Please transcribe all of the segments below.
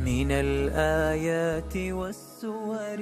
من الآيات والسور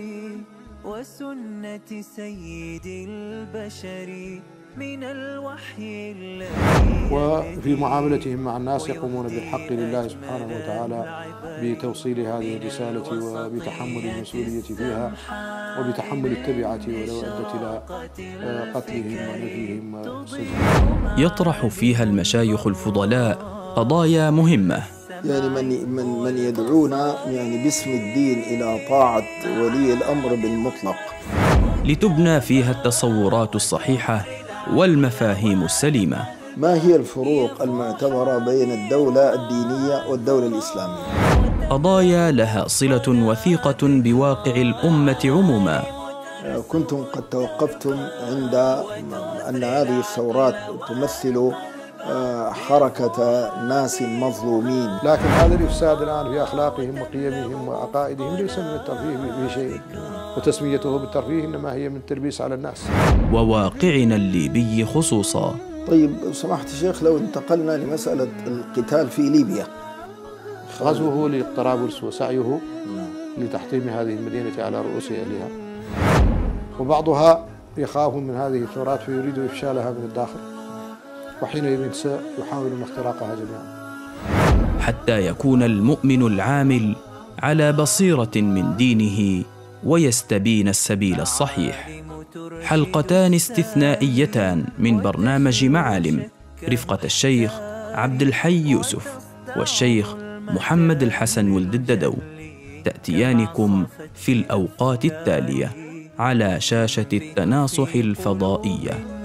وسنة سيد البشر من الوحي الذي وفي معاملتهم مع الناس يقومون بالحق لله سبحانه وتعالى بتوصيل هذه الرسالة وبتحمل المسؤولية فيها وبتحمل التبعة ولو أدت إلى قتلهم ونفيهم وسجنهم. يطرح فيها المشايخ الفضلاء قضايا مهمة، يعني من يدعونا يعني باسم الدين إلى طاعة ولي الأمر بالمطلق، لتبنى فيها التصورات الصحيحة والمفاهيم السليمة. ما هي الفروق المعتبرة بين الدولة الدينية والدولة الإسلامية؟ قضايا لها صلة وثيقة بواقع الأمة عموما. كنتم قد توقفتم عند أن هذه الثورات تمثل حركة ناس مظلومين، لكن هذا الإفساد الآن في أخلاقهم وقيمهم وعقائدهم ليس من الترفيه به شيء، وتسميته بالترفيه إنما هي من تلبيس على الناس. وواقعنا الليبي خصوصا. طيب سمحت الشيخ، لو انتقلنا لمسألة القتال في ليبيا، غزوه لطرابلس وسعيه لتحطيم هذه المدينة على رؤوس أهلها، وبعضها يخاف من هذه الثورات فيريد إفشالها من الداخل، وحينئذ يحاولون اختراقها جميعا، حتى يكون المؤمن العامل على بصيرة من دينه ويستبين السبيل الصحيح. حلقتان استثنائيتان من برنامج معالم، رفقة الشيخ عبد الحي يوسف والشيخ محمد الحسن ولد الددو، تأتيانكم في الأوقات التالية على شاشة التناصح الفضائية.